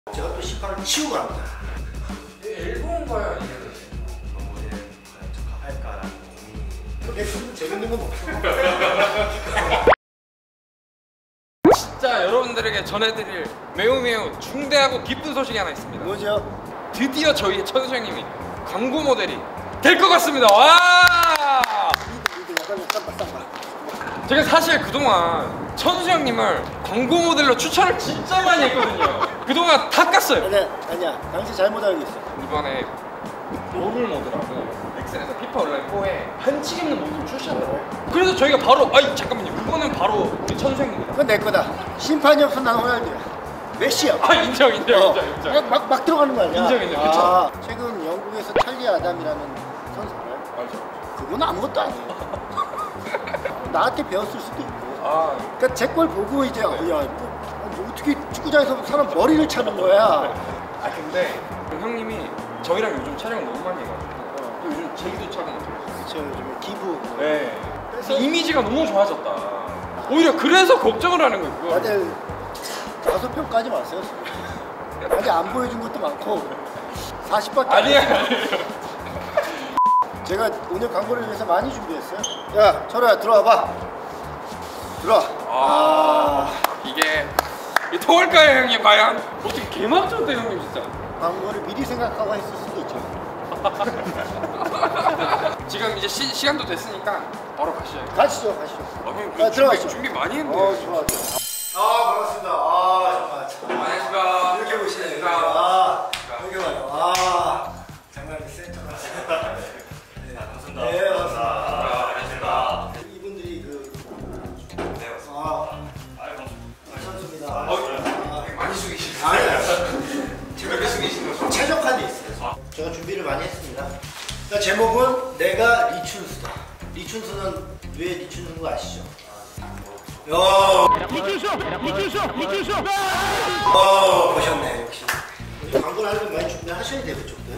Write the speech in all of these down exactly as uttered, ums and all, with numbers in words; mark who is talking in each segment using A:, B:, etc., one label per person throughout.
A: 제가 또 심판을 치우고 갑니다.
B: 일본 가야 이게
A: 어머니 과연 적합할까라는 고민이. 재밌는 건 없어.
B: 진짜 여러분들에게 전해드릴 매우 매우 중대하고 기쁜 소식이 하나 있습니다.
A: 뭐죠?
B: 드디어 저희 천수 형님이 광고 모델이 될 것 같습니다. 와! 제가 사실 그동안 천수 형님을 광고 모델로 추천을 진짜 많이 했거든요. 그동안 다 깠어요.
A: 아니야, 아니야. 당신 잘못 알고 있어.
B: 이번에 롤을 모드라고 엑셀에서 피파 온라인 사에 반칙 있는 모드를 출시하더라고요. 그래서 저희가 바로 아니 잠깐만요. 그거는 바로 우리 천수 형님입니다.
A: 그건 내 거다. 심판이 없으면 난 호날두야. 메시야.
B: 아 인정 인정
A: 어,
B: 인정 인정.
A: 막, 막 들어가는 거 아니야?
B: 인정 인정.
A: 아, 최근 영국에서 찰리 아담이라는 선수 알아요?
B: 알죠.
A: 그건 아무것도 아니에요. 나한테 배웠을 수도 있고.
B: 아,
A: 그러니까 제 걸 보고 이제 야, 뭐, 뭐 어떻게 축구장에서 사람 머리를 차는 거야.
B: 아 근데 그 형님이 저희랑 요즘 촬영 너무 많이 해가지고 또 요즘 제기도 촬영 많이 해요.
A: 그렇죠. 요즘에 기부.
B: 네. 그래서 이미지가 너무 좋아졌다. 오히려 그래서 걱정을 하는 거예요. 그거.
A: 다들 다섯 평까지 왔어요. 아직 안 보여준 것도 많고 사십밖에
B: 아니야 아니에요.
A: 제가 오늘 광고를 위해서 많이 준비했어요. 야, 철호야 들어와봐. 들어와.
B: 아, 아 이게 이 통할까요 형님 과연? 어떻게 개막전 때 형님 진짜.
A: 광고를 미리 생각하고 했을 수도 있죠.
B: 지금 이제 시, 시간도 됐으니까 바로 가시죠.
A: 가시죠, 가시죠.
B: 아, 형,
A: 아, 들어가시죠.
B: 준비, 준비 많이 했는데.
A: 어, 좋아, 좋아. 아, 반갑습니다. 아, 정말.
B: 안녕하십니까.
A: 이렇게 보시네요. 아, 여기 와요. 아, 장난이 센터 같아요. 네, 반갑습니다. 네, 반갑습니다.
C: 아, 안녕하십니까.
A: 이분들이 그,
C: 네, 맞습니다.
A: 아,
C: 아유,
A: 아, 선수입니다.
B: 어,
A: 아,
B: 많이 숙이시네.
A: 아니,
B: 제가 몇 숙이시는 거죠?
A: 최적화돼 있어요. 제가 준비를 많이 했습니다. 그러니까 제목은 내가 리춘수다. 리춘수는 왜 리춘수인 거 아시죠? 야, 리춘수, 리춘수, 리춘수. 어, 보셨네 역시. 광고를 하려면 많이 준비하셔야 돼요, 그쪽도요.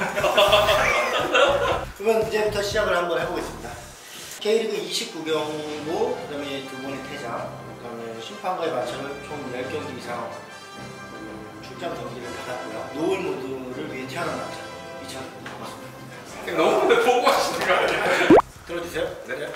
A: 그러면 이제부터 시작을 한번 해보겠습니다. K리그 이십구 경고, 그다음에 두 번의 퇴장, 그다음에 심판과의 마찰을 총 열 경기 이상 출장 경기를 받았고요. 노을 모드를 위해 태어난 남자 이천 반갑습니다.
B: 너무 보고 하시는 거 아니에요?
A: 들어주세요.
B: 네.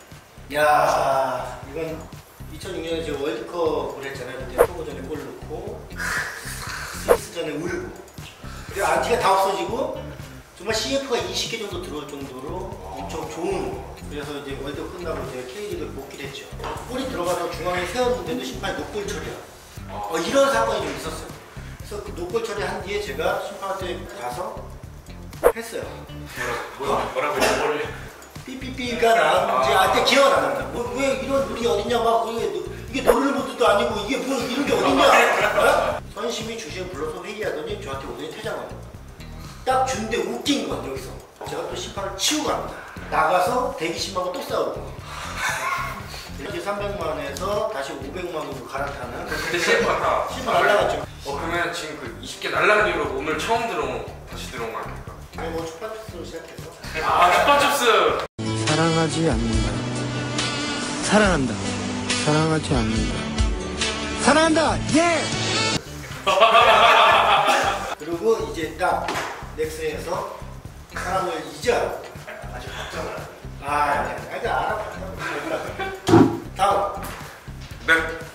A: 야, 이건 이천육 년에 제가 월드컵을 했잖아요. 그때 토고전에 골 넣고 스위스전에 울고. 그리고 안티가 다 없어지고 정말 씨에프가 이십 개 정도 들어올 정도로 엄청 좋은. 그래서 이제 월드컵 끝나고 이제 K리그를 복귀를 했죠. 골이 들어가서 중앙에 세웠는데도 심판이 노골 처리야. 어, 이런 사건이 좀 있었어요. 그래서 그 노골 처리한 뒤에 제가 심판한테 가서 했어요.
C: 뭐라, 뭐라고 뭐를
A: 삐삐삐가 나왔는지 아직 기억 안 난다. 뭐, 왜 이런 룰이 어딨냐 막 이게, 이게 노를 모드도 아니고 이게 뭐 이런 게 어딨냐. 어? 선심이 주시에 불러서 회의하더니 저한테 오더니 퇴장을 딱 준데 웃긴 건 여기서 제가 또 심판을 치우고 갑니다. 나가서 대기심하고 또 싸우고 이렇게 삼백만 원에서 다시 오백만 원으로 갈아타는.
B: 근데 씨에프가 다
A: 심판 날라갔죠.
B: 어 그러면 지금 그 이십 개 날라간 이후로 오늘 처음 들어온 다시 들어온 거 아닙니까?
A: 아니 뭐 축파투스로 시작해서
B: 아 슈퍼춥스.
D: 사랑하지 않는다. 사랑한다. 사랑하지 않는다. 사랑한다. 예.
A: 그리고 이제 딱 넥슨에서 사람을 잊어야 아주 걱정을 하고. 아, 아니, 아니, 아니, 알아. 다음.
B: 네.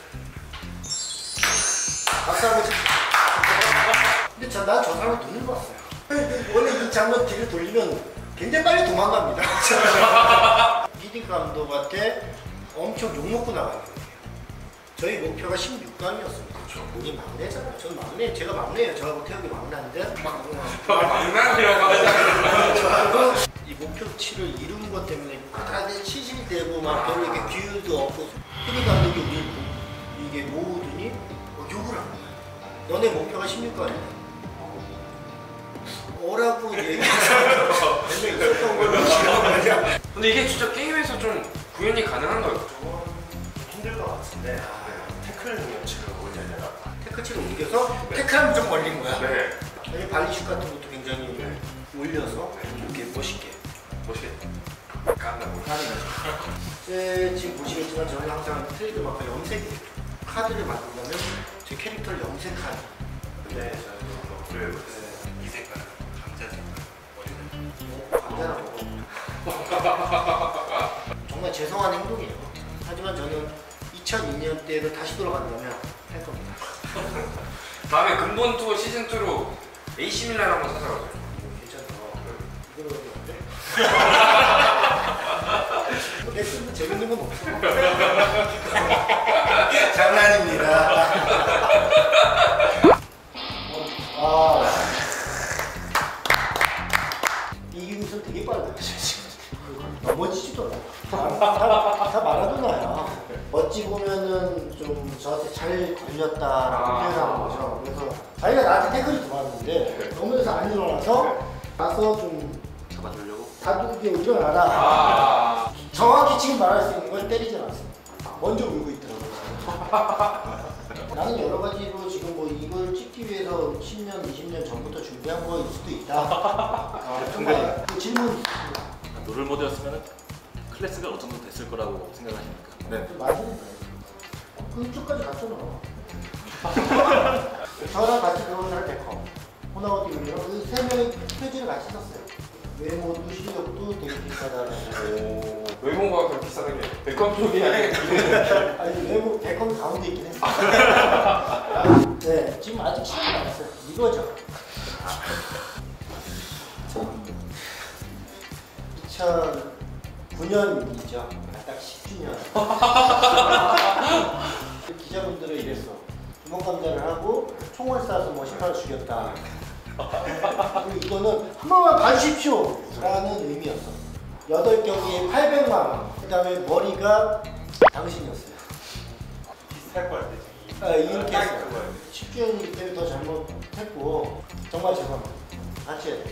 A: 박수 한번 치. 근데 저, 난 저 사람 눈을 봤어요. 원래 이 장면 뒤를 돌리면 굉장히 빨리 도망갑니다. 피디 감독한테 엄청 욕먹고 나가는 거예요. 저희 목표가 십육 강이었습니다. 그렇죠. 우리 막내잖아요. 저는 막내, 제가 막내예요. 저하고 태욱이 막내인데.
B: 막나니요.
A: 저하고 이 목표치를 이룬 것 때문에 다들 치실대고 막 별로 이렇게 기회도 없고 피디 감독이 우리 이게 모으더니 욕을 한 거야. 너네 목표가 십육 강이야. 뭐라고 얘기해서 맨날 있었던 걸로 기억하냐.
B: 근데 이게 진짜 게임에서 좀 구현이 가능한가요?
C: 힘들 것 같은데 태클 능력치를 올려야 되나?
A: 태클치를 옮겨서 태클하면 좀 걸린 거야.
B: 네.
A: 아니 발리슛 같은 것도 굉장히
B: 네.
A: 올려서 이렇게 멋있게
B: 멋있게 깐다고
A: 하는 거죠. 네, 지금 보시겠지만 저는 항상 트레이드 마크 염색이에요. 카드를 만들려면 제 캐릭터를 염색하는
C: 네, 저는 그래요. 이 색깔, 감자 색깔 머리는.
A: 감자나 먹어. 정말 죄송한 행동이에요. 하지만 저는 이천이 년대로 다시 돌아간다면 할 겁니다.
B: 다음에 근본 투어 시즌 투로 에이씨 밀란 한번 찾아가죠.
A: 괜찮다. 이거는 어때? 뭐 넥슨도 재밌는 건 없어. 장난입니다. 아, 이기고 있으면 되게 빨라. 넘어지지도 않아. 다, 다, 다 마라도나야. 멋지 보면은 좀 저한테 잘 걸렸다라고
B: 아.
A: 표현하는 거죠. 그래서 자기가 나한테 태클이 들어왔는데 넘어져서 안 일어나서 가서 좀
C: 잡아주려고?
A: 다두게 일어나라.
B: 아.
A: 정확히 지금 말할 수 있는 걸 때리진 않습니다. 먼저 울고 있더라고요. 나는 여러 가지로 지금 뭐 이걸 찍기 위해서 십 년, 이십 년 전부터 준비한 거일 수도 있다. 아, 근데 그 질문
C: 노를 모드였으면 클래스가 어느 정도 됐을 거라고 생각하십니까? 네.
A: 좀 맞으니까. 그쪽까지 갔잖아. 저랑 같이 배운 사람 데커. 호나우디 그리고 그세 명의 표지를 같이 썼어요. 외모도 실력도 되게 비슷하다는.
B: 오. 외모가 그렇게 비싸다는 게 백컴 쪽이 아니라.
A: 아니 외모 데커는 가운데 있긴 했어. 네, 지금 아직 시간이 남았어요. 이거죠. 이천구 년이죠. 딱 십 주년. 기자분들은 이랬어. 주먹감자를 하고 총을 쏴서 뭐 심판을 죽였다. 그리고 이거는 한 번만 봐주십시오! 라는 의미였어. 여덟 경기에 팔백만 원. 그 다음에 머리가 당신이었어요.
C: 비슷할 것 같아요.
A: 아, 이렇게 했어요. 십 주년이기 때문에 더 잘못했고 정말 죄송합니다. 같이 해야 돼.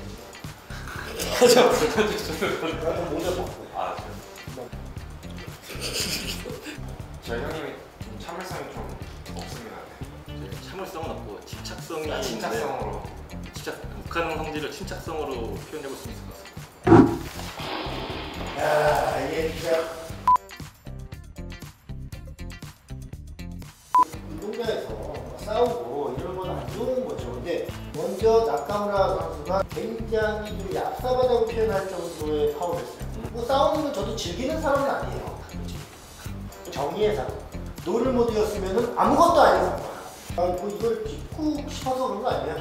A: 나도 모자 벗고.
C: 아,
B: 저희 형님이 좀 참을성이 좀 없습니다.
C: 저 참을성은 없고 침착성이
B: 아,
C: 있는데
B: 침착성으로.
C: 침착, 북한 성질을 침착성으로 표현해볼 수 있을 것 같습니다.
A: 야, 이게 진짜 운동장에서 싸우고 이런 건 안 좋은 거죠. 근데 먼저 나카무라 선수가 굉장히 좀 얍삽하다고 표현할 정도의 파워를 했어요. 뭐 싸우는 건 저도 즐기는 사람은 아니에요. 정의의 사람. 노를 모드였으면 아무것도 아닌 사람. 아, 뭐 이걸 찍고 싶어서 그런 거 아니야?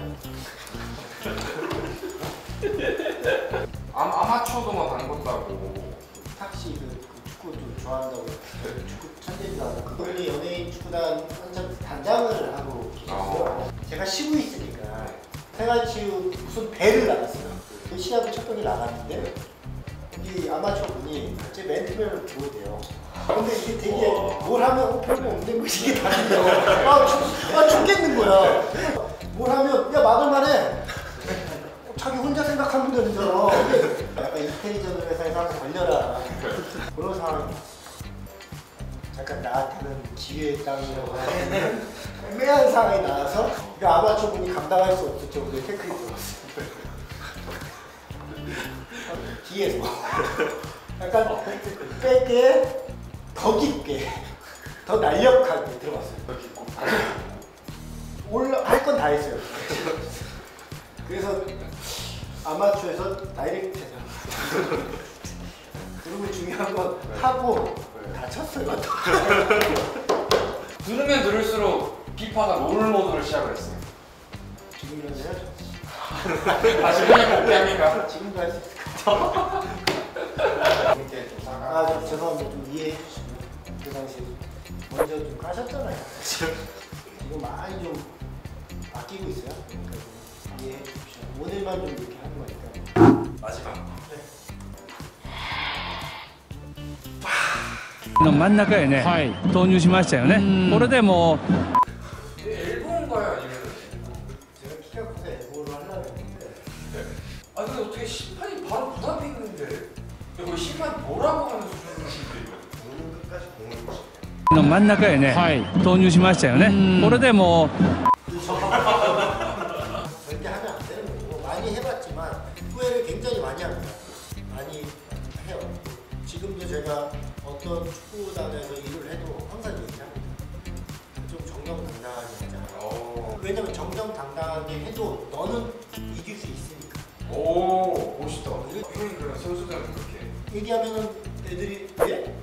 B: 아, 아마추어도 막 가는 것도 하고.
A: 탁시 그, 그 축구 좀 좋아한다고 축구 천재인가 그분이 연예인 축구단 한참 단장을 하고 계셨어요. 제가 쉬고 있으니까 생활치유 무슨 배를 나갔어요. 그 시합을 첫 경기 나갔는데 이 아마추어 분이 제 맨투맨을 들어오대요. 근데 이게 되게 뭘 하면 어, 별거 없는 거 이게 다른데요. 아, 죽, 아 죽겠는 거야. 뭘 하면 야 막을만해. 자기 혼자 생각하면 되는 줄 알아. 약간 인텔리전트 회사에서 항상 걸려라. 그런 상황이 잠깐 나한테는 기회의 땅이라고 하는 애매한 상황이 나와서 그 아마추어 분이 감당할 수 없을 정도의 태클이 들어왔어요. 뒤에서 약간 빼게 더 깊게 더 날렵하게 들어갔어요. 올라 할 건 다 했어요. 그래서 아마추어에서 다이렉트 해서 그리고 중요한 건 하고 다쳤어요.
B: 들으면 들을수록 피파가 롤 모드를 시작을 했어요.
A: 지금이라도 해야죠.
B: 다시 그냥 복귀합니까?
A: 지금도 할 수 있을 것 같아요. 아, 저, 죄송합니다. 좀 이해해 주시고요. 그 당시 먼저 좀 까셨잖아요. 지금 많이 좀 아끼고 있어요. 그러니까 좀 이해해 주십시오. 오늘만 좀 이렇게 하는 거니까.
C: 마지막.
E: の真ん中へね、投入しましたよね。これでもう
B: 일본가요 아니면?
A: 제가 키가 커서 에고를 하려고 했는데
B: 아 근데 어떻게 심판이 바로 눈앞에 있는데 이거 심판이 뭐라고 하는 수준인데
C: 공은 끝까지 공을 보시죠.
E: の真ん中へね、投入しましたよね。これでもう
A: 절대 하면 안 되는 거고 많이 해봤지만 후회를 굉장히 많이 합니다. 많이 해요. 지금도 제가 어떤 축구단에서 일을 해도 항상 얘기합니다. 좀 정정당당하게 하자.
B: 어...
A: 왜냐면 정정당당한 해도 너는 이길 수 있으니까.
B: 오 멋있다. 형이 그런 선수들은 그렇게
A: 얘기하면은 애들이 예?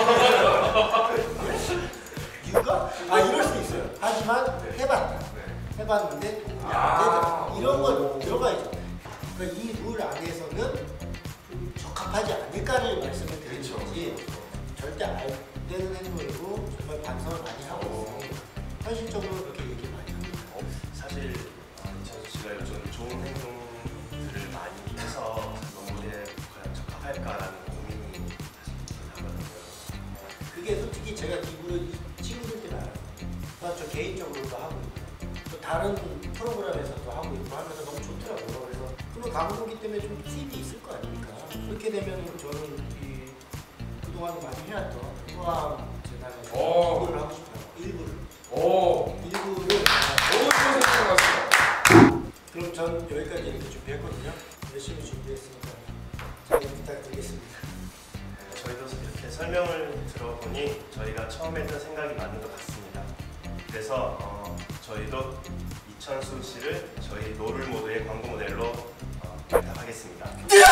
A: 이유가? 아 이럴 수 있어요. 하지만 해봤다. 해봤는데 도움이 안 되더라. 이런 거 들어가야죠. 그러니까 이 룰 안에서는 좀 적합하지 않을까를 말씀을 드린 거지. 절대 안 되는 행동이고 정말 반성을 많이 하고 있으니 현실적으로 그렇게 얘기 많이 합니다.
C: 사실 어, 이찬수 씨가 요즘 좋은 행동들을 많이 해서 농구에 과연 적합할까라는 고민이 사실 하거든요.
A: 그게 솔직히 제가 입으로 이 친구들 때문에 알아요. 그러니까 저 개인적으로도 하고 있고 또 다른 프로그램에서도 하고 있고 하면서 너무 좋더라고요. 그래서 그런 강호기 때문에 좀 수입이 있을 거 아닙니까? 그렇게 되면 저는 이 그동안 많이 해왔던 포함 재단에
B: 오.
A: 일부를 하고 싶어요. 일부를.
B: 오
A: 일부를.
B: 너무 좋은 생각 같습니다.
A: 그럼 전 여기까지 이렇게 준비했거든요. 열심히 준비했으니까 잘 부탁드리겠습니다.
C: 네, 저희도 이렇게 설명을 들어보니 저희가 처음에 했던 생각이 맞는 것 같습니다. 그래서 어, 저희도 이찬수 씨를 저희 노를 모드의 광고 모델로 어, 부탁하겠습니다.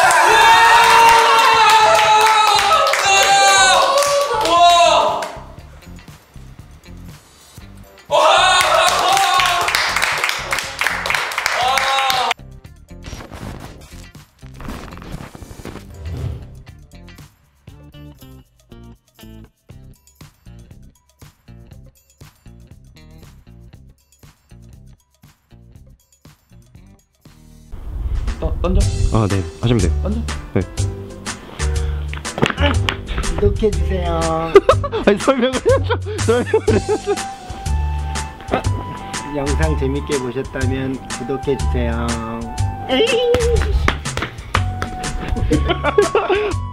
B: 던 던져
F: 아, 네. 하시면 돼요.
B: 던져.
F: 네.
A: 구독해주세요.
F: 아니, 설명을 해야죠. 설명을 해야죠.
A: 영상 재밌게 보셨다면 구독해주세요.